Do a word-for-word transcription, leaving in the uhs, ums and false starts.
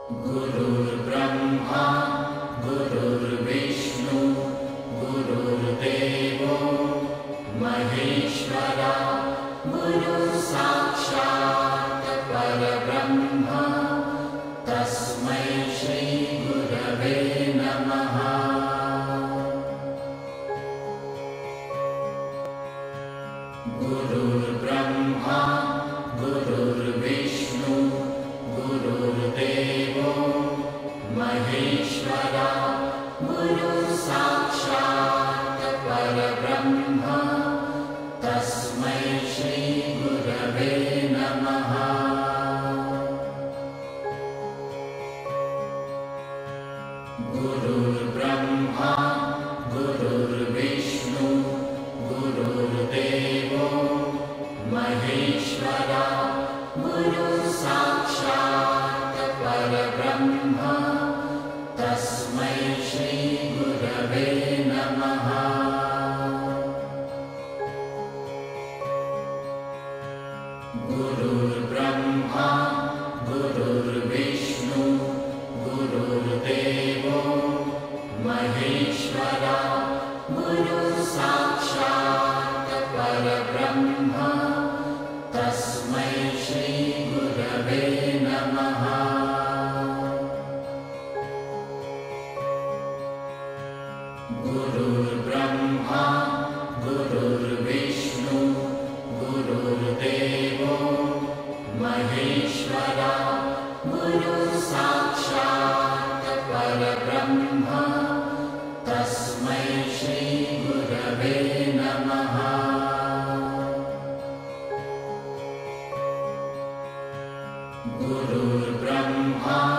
गुरुर्ब्रह्मा गुरुर्विष्णु गुरुर्देवो महेश्वरा गुरुसाक्षात् परब्रह्म तस्मै श्री गुरवे नमः। गुरुर्ब्रह्मा गुरुर्विष्णु गुरुर्देवो महेश्वरा गुरुसाक्षात् परब्रह्म तस्मै श्री गुरवे नमः। गुरुर्ब्रह्मा गुरुर्विष्णु गुरुर्देवो महेश्वरा गुरुसाक्षात् परब्रह्म तस्मै श्री गुरवे नमः। गुरुर्ब्रह्मा गुरुर्विष्णु गुरुर्देवो महेश्वरा गुरुसाक्षात् परब्रह्म तस्मै श्री गुरवे नमः। गुरुर्ब्रह्मा गुरुर्विष्णु गुरुर्देवो महेश्वरा गुरुसाक्षात् परब्रह्म तस्मै श्री गुरवे नमः। गुरुर्ब्रह्मा